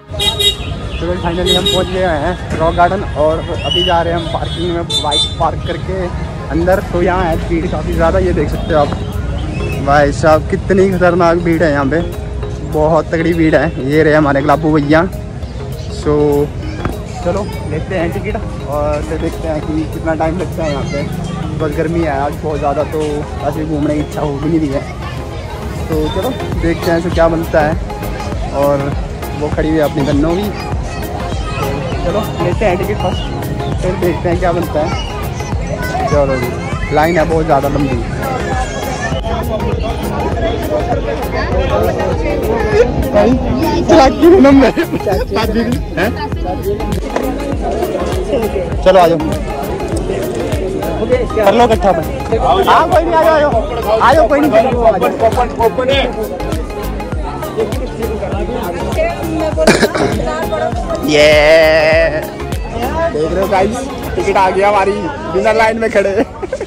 तो फाइनली हम पहुंच गए हैं रॉक गार्डन और अभी जा रहे हैं हम पार्किंग में बाइक पार्क करके अंदर। तो यहाँ है भीड़ काफ़ी ज़्यादा, ये देख सकते हो आप भाई साहब कितनी खतरनाक भीड़ है यहाँ पे, बहुत तगड़ी भीड़ है। ये रहे हमारे गुलाबू भैया। सो चलो लेते हैं टिकट और फिर देखते हैं कि कितना टाइम लगता है यहाँ पे। बस गर्मी है आज बहुत ज़्यादा, तो ऐसे घूमने की इच्छा हो भी नहीं रही है। तो चलो देखते हैं ऐसे क्या बनता है। और वो खड़ी हुई है अपनी गन्नों भी, तो चलो लेते हैं टिकट फर्स्ट, फिर देखते हैं क्या बनता है। चलो जी, लाइन है बहुत ज़्यादा लंबी। चलो आ जाओ, कर लो इकट्ठा पर। हाँ कोई नहीं, आ जाओ आ जाओ, कोई नहीं। ये देख रहे हो गाइस, टिकट आ गया हमारी, बिना लाइन में खड़े।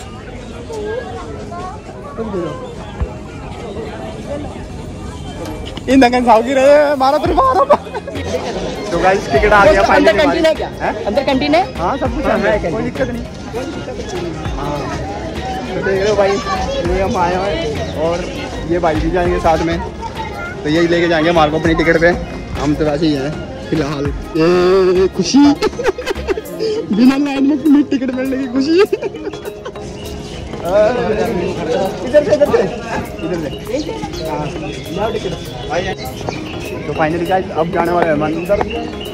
इन दंगन साउगी रहे हमारा तो मारो। तो गाइस टिकट आ गया फाइनली। अंदर कैंटीन है क्या? अंदर कैंटीन है? हाँ सब कुछ है, कोई दिक्कत नहीं। हाँ तो देख रहे हो भाई, ये हम आए हैं और ये भाई भी जाएंगे साथ में, तो यही लेके जाएंगे हमारे को अपनी टिकट पे। हम तो वैसे ही हैं फिलहाल। ये खुशी बिना लाइन में टिकट मिलने की खुशी। इधर से तो फाइनली गाइस अब जाने वाले हैं मंदिर।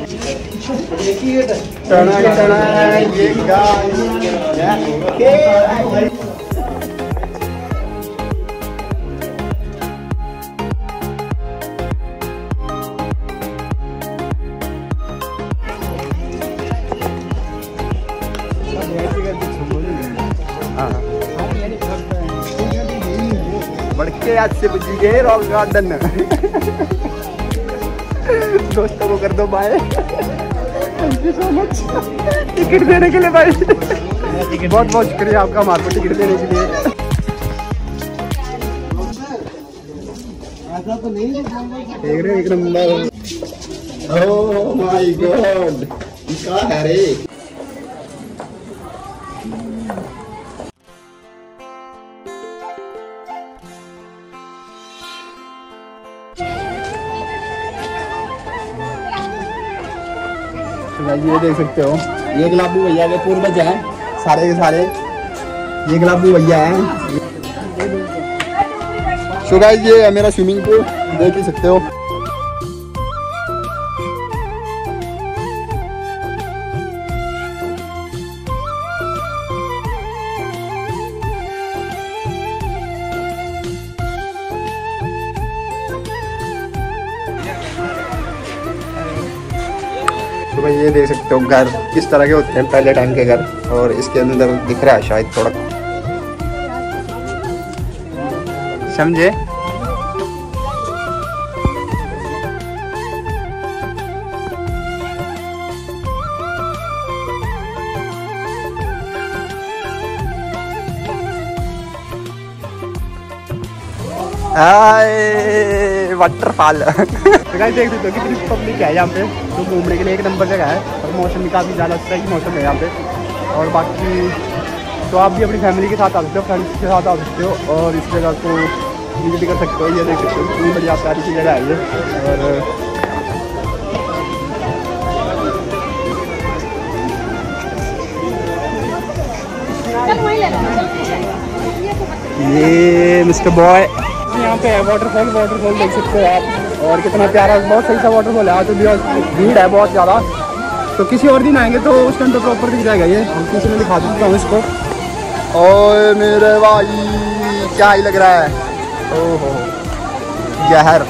बड़के आज से बजी गए रॉक गार्डन। दोस्तों को कर दो bye, thank you so much ticket देने के लिए भाई। बहुत बहुत शुक्रिया आपका हमारे को टिकट देने के लिए। देख रहे हो एक नंबर। ओह माय गॉड, क्या है रे। ये देख सकते हो, ये गुलाबू भैया के पूर्वज हैं सारे के सारे, ये गुलाबू भैया हैं। सो गाइस ये है मेरा स्विमिंग पूल, देख ही सकते हो। तो भाई ये देख सकते हो घर किस तरह के होते हैं पहले टाइम के घर, और इसके अंदर दिख रहा है शायद थोड़ा, समझे। वाटरफॉल। तो गाइस देख सकते हो कितनी पब्लिक है यहाँ पे, तो घूमने के लिए एक नंबर जगह है। और मौसम भी काफ़ी ज़्यादा सही मौसम है यहाँ पे। और बाकी तो आप भी अपनी फैमिली के साथ आ सकते हो, फ्रेंड्स के साथ आ सकते हो, और इस जगह को विजिट कर सकते हो। ये देख सकते हो कितनी बढ़िया प्यारी सी जगह है ये मिस्टर बॉय यहाँ पे है। वाटरफॉल देख सकते हो आप, और कितना प्यारा, बहुत सही सा वाटरफॉल है। आज तो भीड़ है बहुत ज़्यादा, तो किसी और दिन आएंगे तो उसके अंदर प्रॉपर दिख जाएगा। ये हम किसी में दिखा देता हूँ इसको। और मेरे भाई क्या ही लग रहा है, ओहो जहर।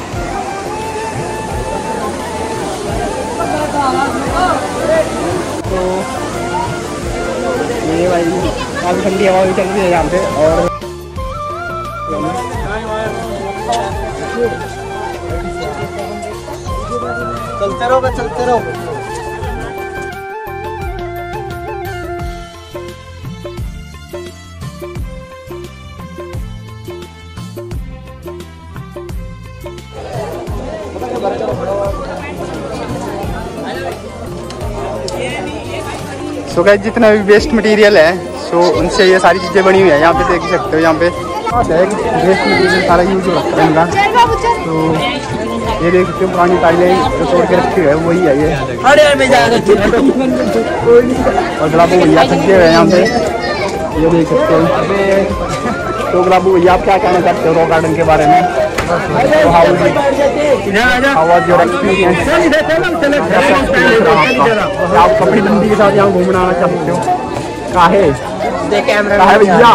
तो ये भाई काफ़ी ठंडी हवा भी चल रही है यहाँ पे। और चलते रहो। सो गाइस जितना भी वेस्ट मटेरियल है सो उनसे ये सारी चीज़ें बनी हुई है। यहाँ पे देख सकते हो, यहाँ पे वेस्ट मटेरियल सारा यूज हो रखा है इनका। तो ये देख सकते हो पुरानी टाइलें तोड़ के रखी हुई है, वही है ये। और गुलाबो भैया थके हुए हैं यहाँ पे, ये देख सकते हो। तो गुलाबो भैया आप क्या कहना चाहते हो रॉक गार्डन के बारे में? आप कपड़ी बंदी के साथ यहाँ घूमना आना चाहते हो? काहे भैया?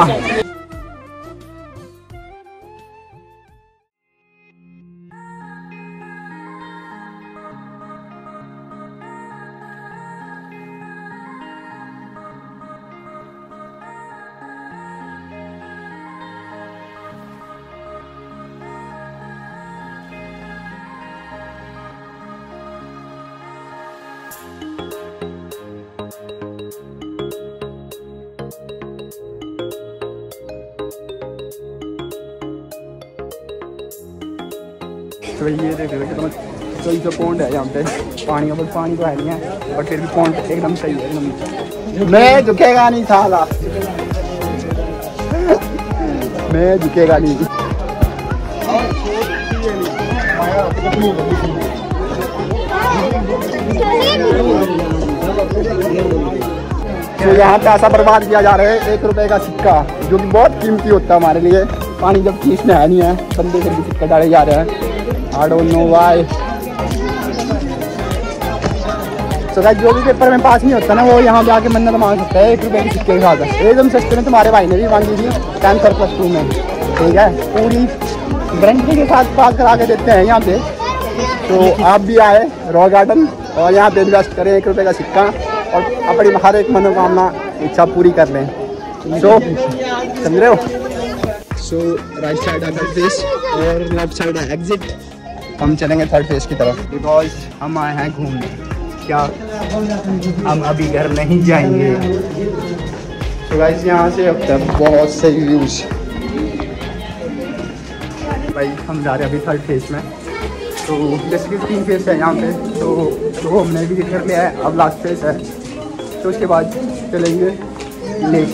तो ये देख रहे हो कितना सही सा पॉइंट है यहाँ पे। पानी का पानी तो है नहीं है, बट फिर भी पॉइंट एकदम सही है, एकदम। मैं झुकेगा नहीं साला, मैं झुकेगा नहीं। तो यहाँ पे ऐसा बर्बाद किया जा रहा है 1 रुपए का सिक्का, जो कि बहुत कीमती होता है हमारे लिए। पानी जब खींचना है नहीं है, बंदे फिर भी सिक्का डाले जा रहे हैं। I don't know why। So guys, जो भी पेपर में पास नहीं होता ना, वो यहाँ पे आके मन्नत मांग सकता है 1 रुपए के सिक्के के साथ। एकदम सस्ते में तुम्हारे भाई ने भी मांगी थी 10th और +2 में, ठीक है। पूरी गारंटी के साथ पास करा के देते हैं यहाँ पे। तो आप भी आए रॉक गार्डन और यहाँ पे इन्वेस्ट करें 1 रुपए का सिक्का और अपनी हर एक मनोकामना इच्छा पूरी कर लें। सो समझ रहे हो? सो राइट साइड है थर्ड फेस और लेफ्ट साइड है एग्जिट। हम चलेंगे थर्ड फेस की तरफ, बिकॉज हम आए हैं घूमने। क्या हम अभी घर नहीं जाएंगे? तो गाइस यहाँ से होता है बहुत सही व्यूज। भाई हम जा रहे हैं अभी थर्ड फेस में। तो बेसिकली 3 फेस है यहाँ पे, तो हमने भी कर लिया है, अब लास्ट फेस है। तो उसके बाद चलेंगे लेक।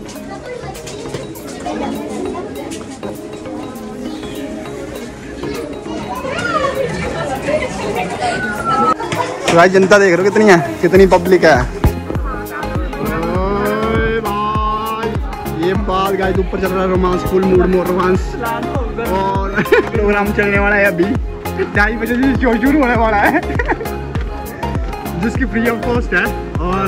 भाई जनता देख रहे हो कितनी है, कितनी पब्लिक है। ये बात गाइस ऊपर चल रहा है romance, full mood more romance. और प्रोग्राम चलने वाला है अभी 2:30 बजे से शो शुरू होने वाला है जिसकी फ्री ऑफ कॉस्ट है। और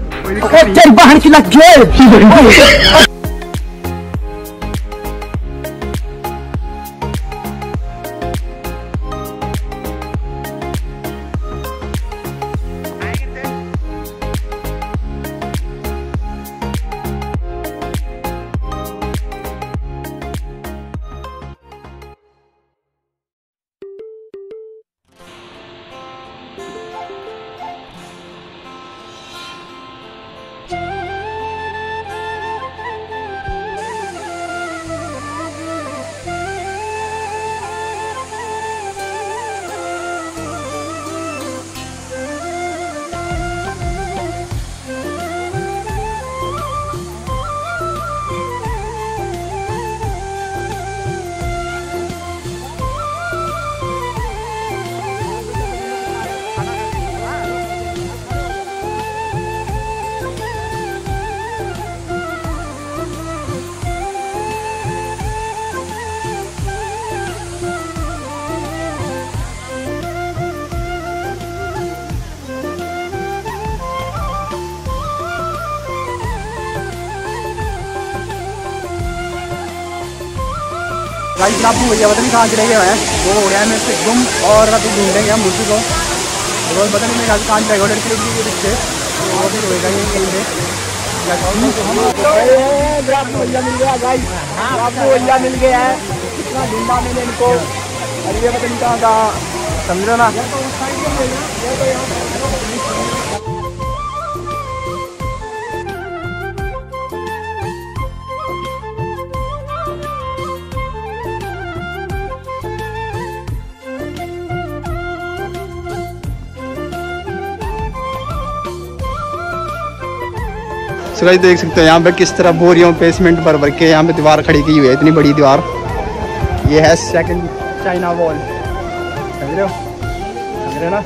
गाइस बाबू भैया पता नहीं कहाँ चले गए हैं, वो हो गया है मेरे से गुम। और अभी ढूंढेंगे हम उसी को, रोज पता नहीं मेरे ख्याल कहाँ चले गए, 1.5 किलोमीटर के पीछे वो भी होएगा ये कहीं पे। बाबू भैया मिल गया गाइस, बाबू भैया मिल गया है। कितना ढूंढा मैंने इनको, अरे ये पता नहीं कहाँ था, समझ रहे ना। सो गाइस देख सकते हो यहाँ पे किस तरह बोरियों पे सीमेंट भर भर के यहाँ पे दीवार खड़ी की हुई है, इतनी बड़ी दीवार। ये है सेकंड चाइना वॉल, समझ रहे हो, समझ रहे ना।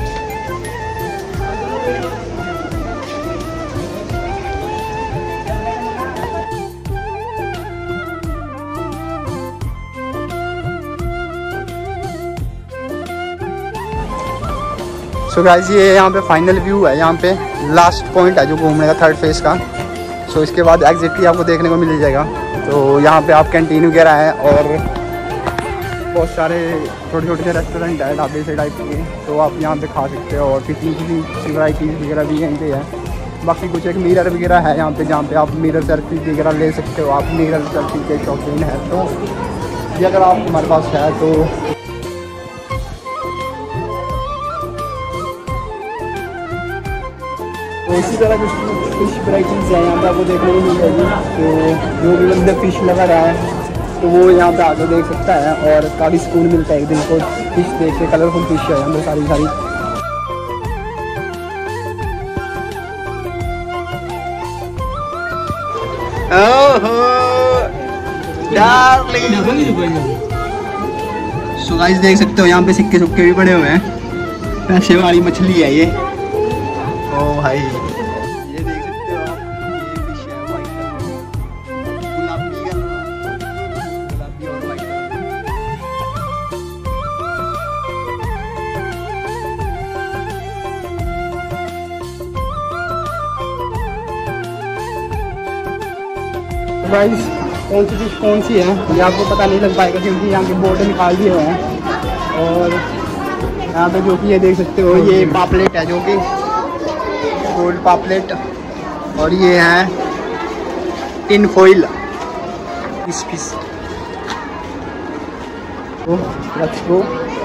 सो गाइस ये यहाँ पे फाइनल व्यू है, यहाँ पे लास्ट पॉइंट है जो घूमने का, थर्ड फेज का। सो इसके बाद एग्जिट भी आपको देखने को मिल जाएगा। तो यहाँ पे आप कैंटीन वगैरह है और बहुत सारे छोटे छोटे से रेस्टोरेंट है, ढाबे से टाइप के, तो आप यहाँ पे खा सकते हो। और किसी वैराइटीज़ वगैरह भी यहीं पे है। बाकी कुछ एक मिरर वगैरह है यहाँ पे, जहाँ पे आप मिरर सेल्फी वगैरह ले सकते हो। आप मिरर सेल्फी के शौकीन है तो ये अगर आप हमारे पास है तो इसी तरह कुछ फिश वैराइटीज़ है यहाँ पे आपको देखने को मिल जाएगी। तो जो भी बंदे फिश लगा रहा है तो वो यहाँ पे आकर देख सकता है और काफ़ी सुकून मिलता है एक दिन को फिश देख के। कलरफुल फिश है यहाँ पे सारी सारी। सो गाइस देख सकते हो यहाँ पे सिक्के सुक्के भी पड़े हुए हैं, पैसे वाली मछली है ये। ओ भाई ये देख सकते हो आप, ये फिश है वाइट कलर, गुलाबी और वाइट कलर। गाइस कौन सी फिश कौन सी है ये आपको पता नहीं लग पाएगा क्योंकि यहाँ के बोर्ड निकाल दिए हुए हैं। और यहाँ पे जो कि ये देख सकते हो ये पापलेट है, जो कि गोल्ड पापलेट, और ये है टिन फॉइल फिश। तो लेट्स गो।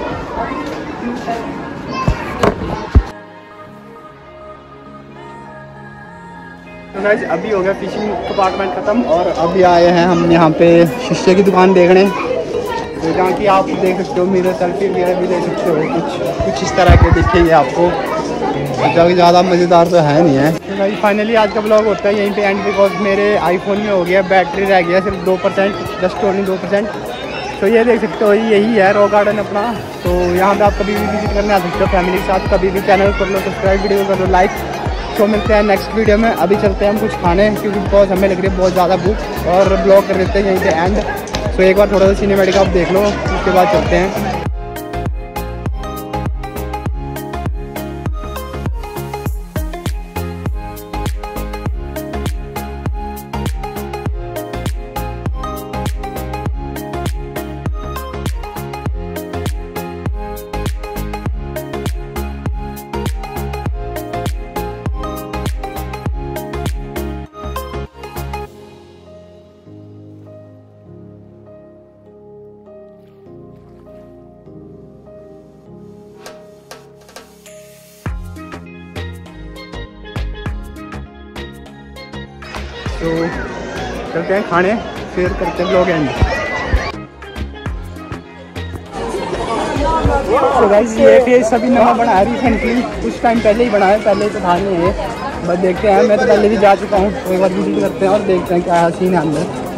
तो गाइस अभी हो गया फिशिंग कंपार्टमेंट ख़त्म और अभी आए हैं हम यहाँ पे शीशे की दुकान देखने। तो जहाँ की आप देख सकते हो मिरर सेल्फी वगैरह भी ले सकते हो, कुछ इस तरह के दिखेंगे आपको। अच्छा ज़्यादा मज़ेदार तो है नहीं है। तो भाई फाइनली आज का ब्लॉग होता है यहीं पे एंड, बिकॉज मेरे आईफोन में हो गया बैटरी रह गया सिर्फ 2%, जस्ट ओनली 2%। तो ये देख सकते हो यही है रॉक गार्डन अपना। तो यहाँ पे आप कभी भी विजिट करने आ सकते हो फैमिली के साथ। कभी भी चैनल कर लो सब्सक्राइब, वीडियो कर लो लाइक। तो मिलते हैं नेक्स्ट वीडियो में। अभी चलते हैं हम कुछ खाने, क्योंकि बिकॉज हमें लग रही है बहुत ज़्यादा भूख, और ब्लॉग कर देते हैं यहीं पे एंड। तो एक बार थोड़ा सा सिनेमैटिक आप देख लो, उसके बाद चलते हैं। तो चलते हैं खाने, फिर करते हैं ब्लॉग एंड। तो गाइस ये फेस अभी नया बनाया रिसेंटली, कुछ टाइम पहले ही बनाया, पहले तो था नहीं है। बस देखते हैं, मैं तो पहले भी जा चुका हूँ, तो एक बार विजिट करते हैं और देखते हैं क्या सीन है अंदर।